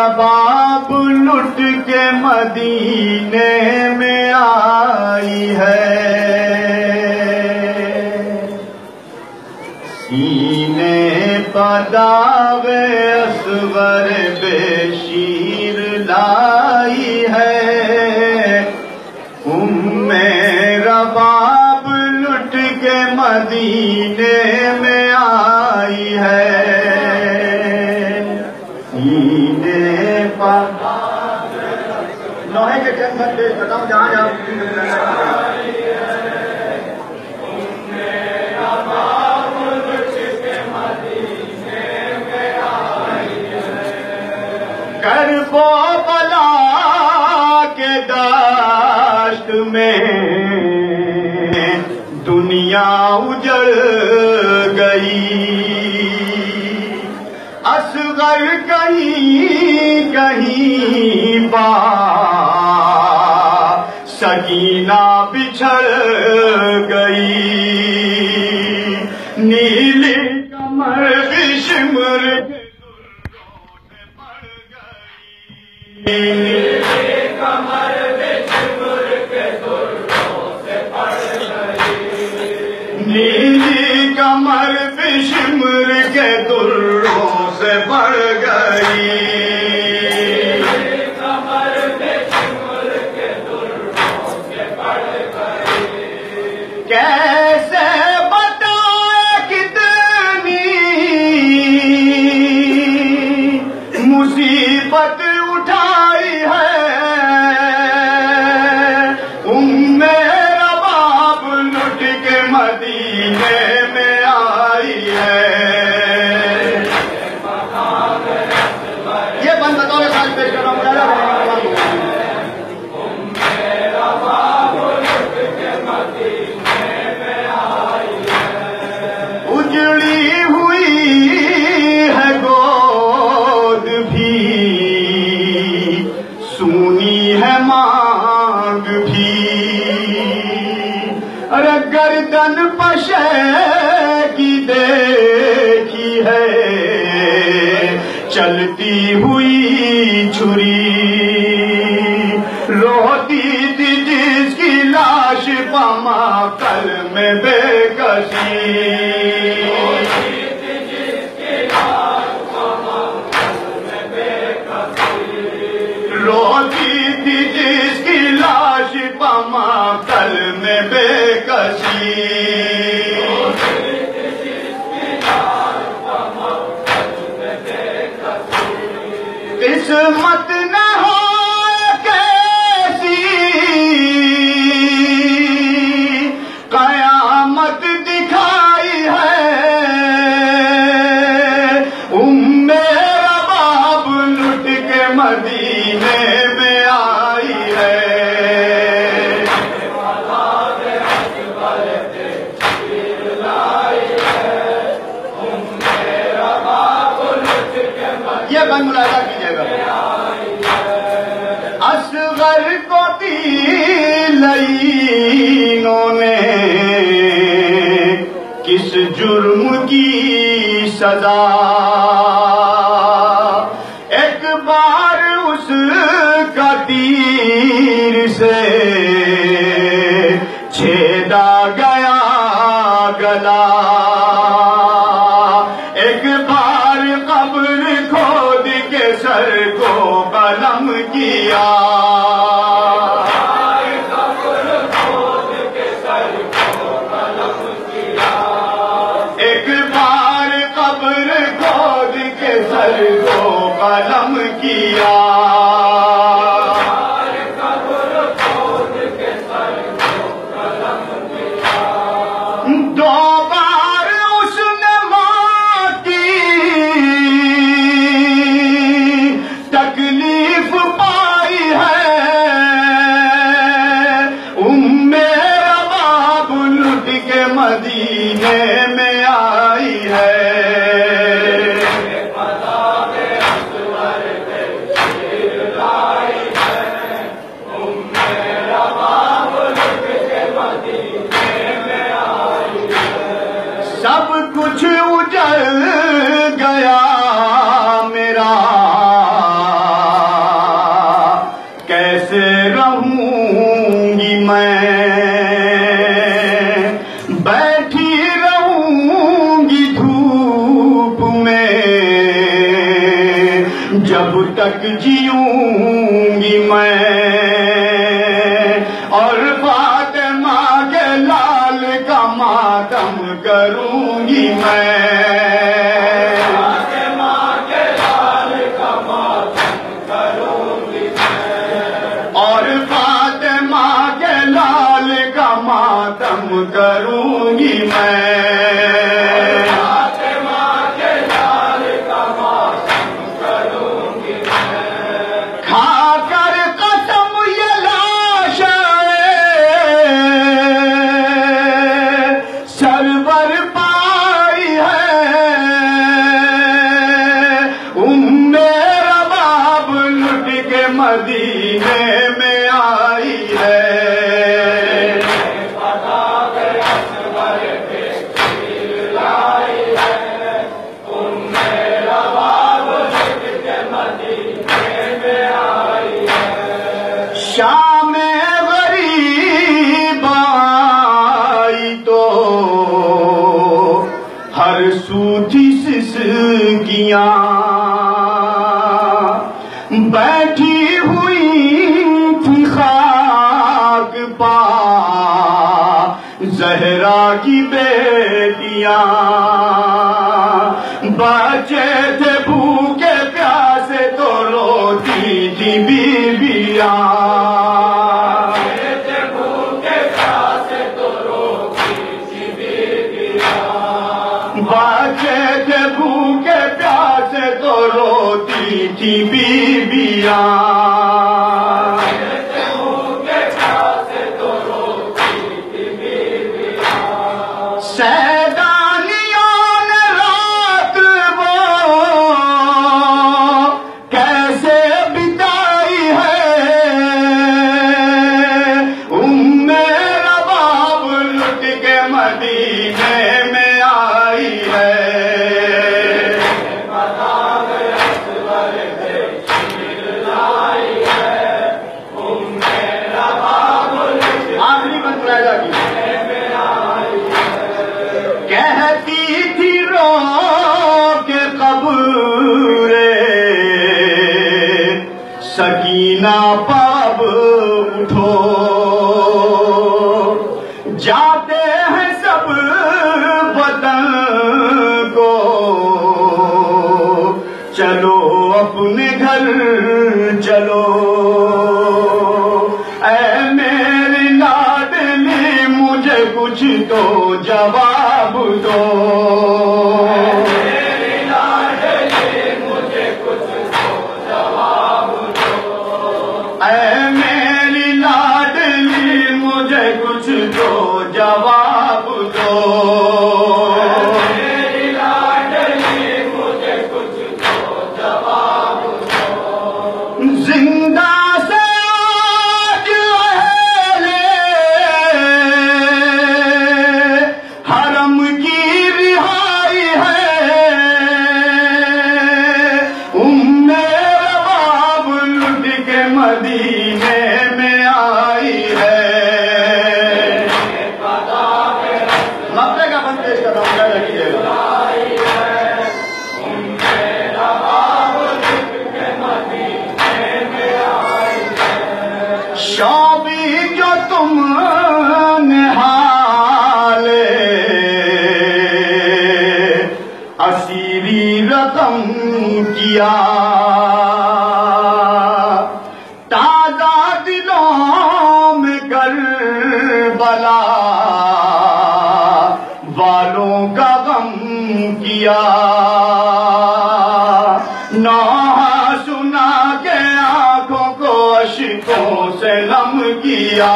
رباب لٹ کے مدینے میں آئی ہے، سینے پہ داغ اصغر بے شیر لائی ہے، رباب لٹ کے مدینے میں آئی ہے، سینے پر لوہے کے جنگل پہ بتاؤ جہاں جہاں کرب و بلا کے دشت میں دنیا اجڑ گئی، اصغر کہیں کہیں با سکینہ بچھڑ گئی، نیلی کمر بشمر کے نیلی کمر بشمر کے دروں سے پڑ گئی، نیلی کمر بشمر کے دروں سے پڑ گئی، کمر بشمر کے دروں سے پڑ گئی، کیسے بتائے کتنی مصیبت اٹھائی ہے، رباب لٹ کے مدینے میں آئی ہے، یہ بند بطور ساتھ پیش کر رہا ہوں، اجڑی ہوئی ہے گود بھی، سونی ہے مانگ بھی، ارے گردن پشے کی دیکھی ہے، چلتی ہوئی چھری، روتی تھی جس کی لاش پاما کل میں بے کسی، روتی تھی جس کی لاش پاما کل میں بے کسی، قسمت نہ ہو کیسی قیامت دکھائی ہے، رباب لٹ کے مدینے میں آئی ہے، یہ بند ملاحظہ کیجیے گا، اصغر کو دی لعینوں نے کس جرم کی سزا، ایک بار اس کا تیر سے چھیدا گیا گلا، ایک بار قبر کھود کے سر کو قلم کیا، ایک بار قبر کھود کے سر کو قلم کیا، دو بار اس نے ماں کی تکلیف پائی ہے، تک جیوں گی میں، اور فاطمہ کے لال کا ماتم کروں گی میں، فاطمہ کے لال کا ماتم کروں گی میں، اور فاطمہ کے لال کا ماتم کروں گی میں، فاطمہ کے لال کا ماتم کروں گی میں، کھا کر قسم یہ لاش سرور پائی ہے، رباب لٹ کے مدینے میں آئی ہے، شام غریب آئی تو ہر سو تھی سسکیاں، بیٹھی ہوئی تھی خاک پا زہرا کی بیٹیاں، بچے تھے بھوکے پیاسے تو روتی تھی بیویاں، بچے تھے بھوکے پیاسے تو روتی تھی بیویاں، بچے تھے بھوکے پیاسے تو روتی تھی بیویاں، سیدانیان رات وہ کیسے بتائی ہے، رباب لٹ کے مدینے میں آئی ہے، آخری بند رہ جاتی کہتی تھی رو کے قبر سکینہ پاب اٹھو، جاتے ہیں سب وطن کو، چلو اپنے گھر چلو، اے میری لاڈلی مجھے کچھ تو جواب دو، میری لاڈلی مجھے کچھ تو جواب دو، اے میری لاڈلی مجھے کچھ تو جواب دو، میری لاڈلی مجھے کچھ تو جواب دو، زندہ مدینے میں آئی ہے، مقطع کا بند پیش کرتا ہوں، رکھیے شوبی جو تم نے حال اسیری رقم کیا، تازہ دلوں میں کربلا والوں کا غم کیا، نوحہ سنا کے آنکھوں کو اشکوں سے نم کیا،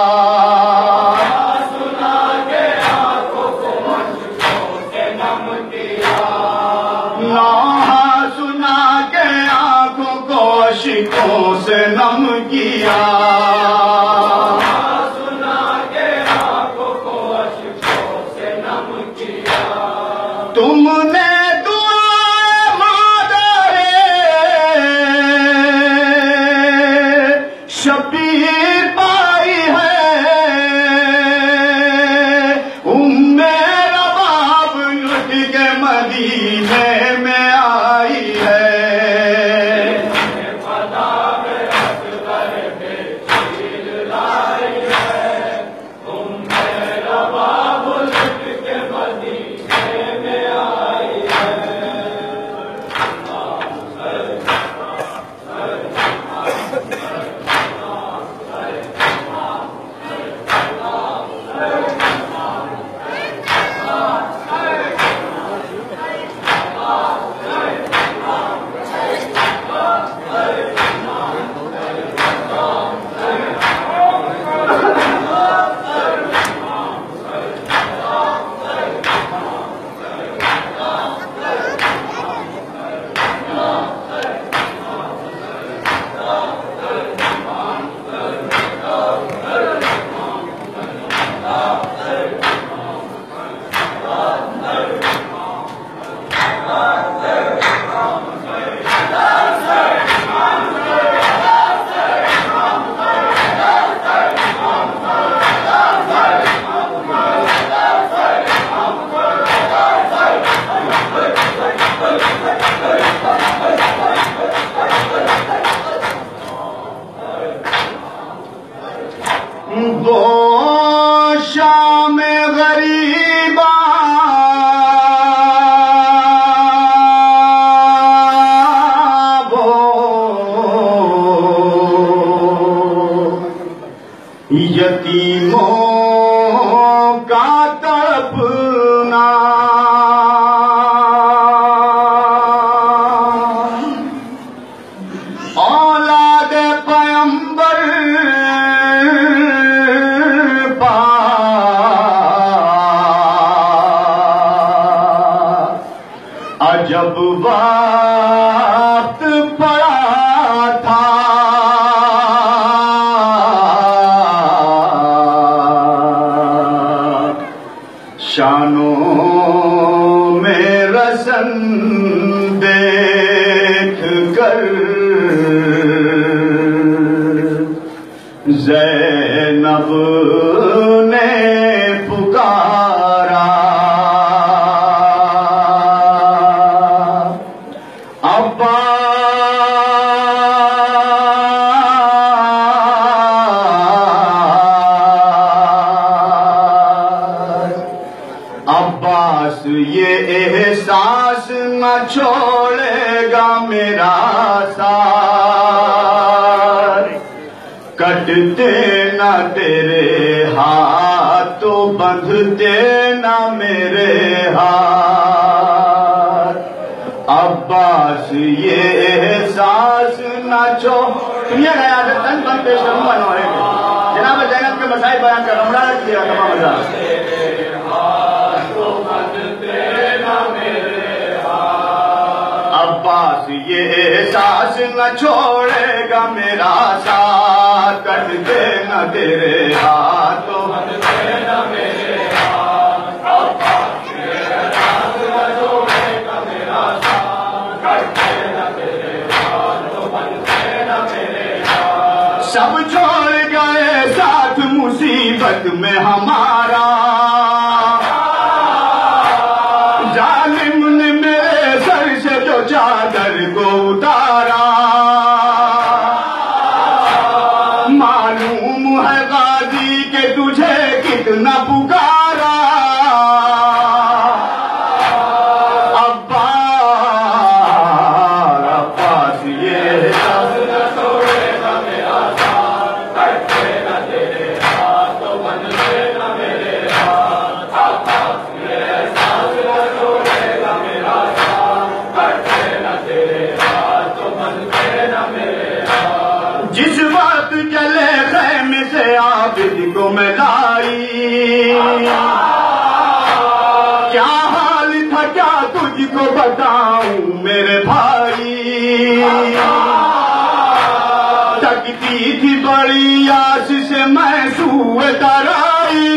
سنا کے آنکھوں کو اشکوں سے نم کیا، نوحہ سنا کے آنکھوں کو اشکوں سے نم کیا، سنا کے آنکھوں کو اشکوں سے نم کیا، تم نے شبیر پائی ہے، رباب لٹ کے مدینے میں آئی ہے، یتیموں کا تڑپنا اولاد پیغمبر عجب وقت پڑا تھا شانوں میں رسن دیکھ کر زینب نے پکارا عباس یہ احساس نہ چھوڑے گا میرا ساتھ کٹتے نہ تیرے ہاتھ تو بندھتے نہ میرے ہاتھ عباس یہ احساس نہ چھوڑے گا تن بند پیش کروں گا جناب زینب کے مسائل بیان کر رمضان کیا تمام مزار عباس یہ احساس نہ چھوڑے گا میرا ساتھ کٹ دے نہ تیرے ہاتھوں سب چھوڑ گئے ساتھ مصیبت میں ہمارا ظالم نے میرے سر سے جو چادر کو اتارا معلوم ہے غازی کہ تجھے کتنا پکارا عباس یہ جس وقت چلے خیمے سے عابد کو میں لائی کیا حال تھا کیا تجھ کو بتاؤں میرے بھائی تکتی تھی بڑی آس سے میں سوئے ترائی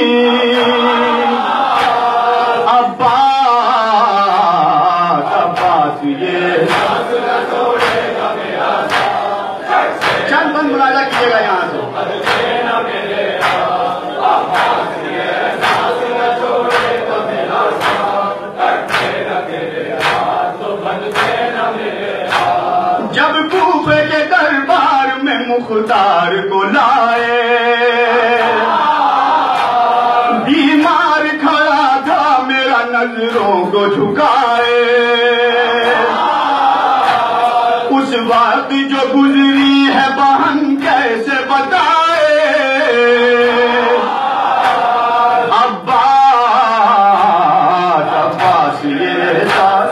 عباس یہ چند بند ملاحظہ کیجیے گا یہاں سے جب کوفے کے دربار میں مختار کو لائے بیمار کھڑا تھا میرا نظروں کو جھکائے اس وقت جو گزری ہے بہن کیسے بتائے عباس یہ احساس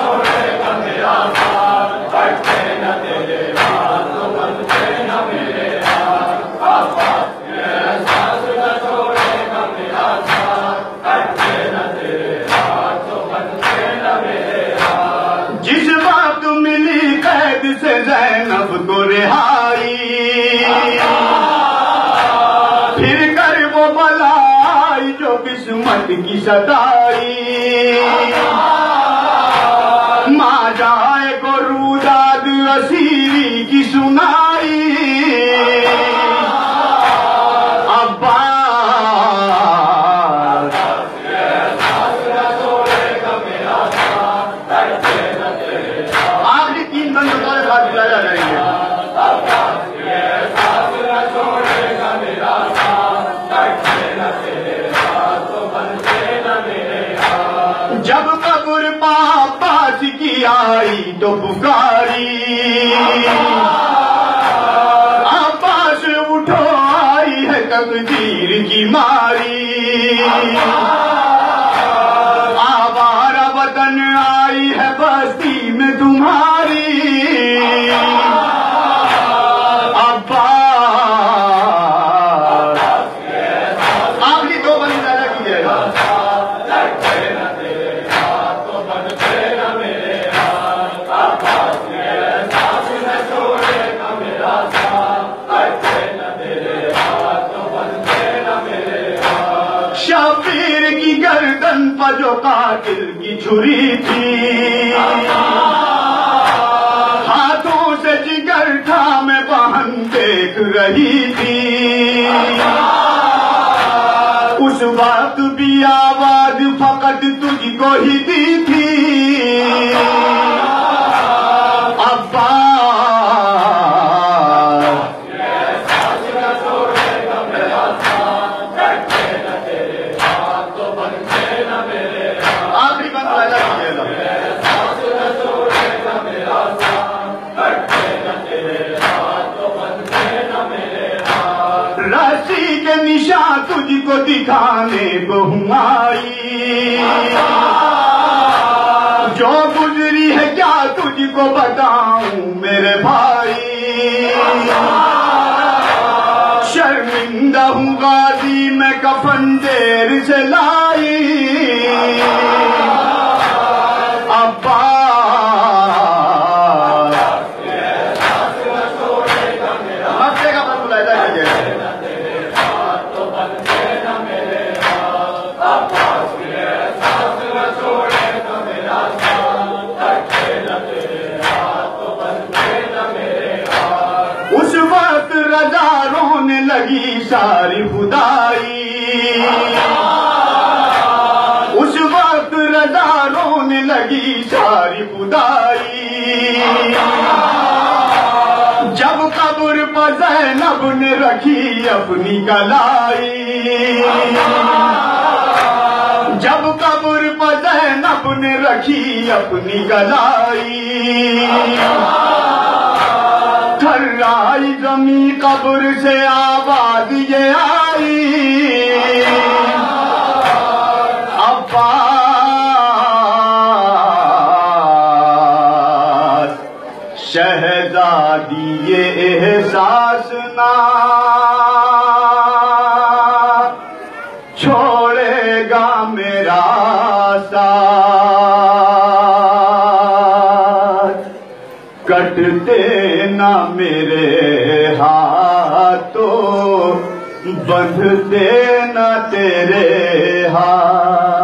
جس وقت ملی قید سے زینب کو رہائی پھر کر وہ بلائی جو قسمت کی ستائی ماں جائے کو روداد اسیری کی سنائی جب قبر عباس کی آئی تو پکاری عباس اٹھو آئی ہے تک آوارہ وطن آئی ہے بستی میں تمہاری عباس آخری دو بند زیادہ کیجئے گا شبیر کی گردن پر جو قاتل کی چھری تھی ہاتھوں سے جگر تھامے بہن دیکھ رہی تھی اس وقت بھی آواز فقط تجھ کو ہی دی تھی رسی کے نشان تجھ کو دکھانے کو ہوں آئی جو گزری ہے کیا تجھ کو بتاؤں میرے بھائی شرمندہ ہوں غازی میں کفن دیر سے لائی اس وقت رضا رونے لگی ساری خدائی اس وقت رضا رونے لگی ساری خدائی جب قبر پر زینب نے رکھی اپنی کلائی جب قبر پر زینب نے رکھی اپنی کلائی تھرائی زمین قبر سے آواز یہ آئی عباس شہزادی یہ احساس نہ چھوڑے گا میرا ساتھ کٹتے نہ میرے ہاتھوں بندھتے نہ تیرے ہاتھ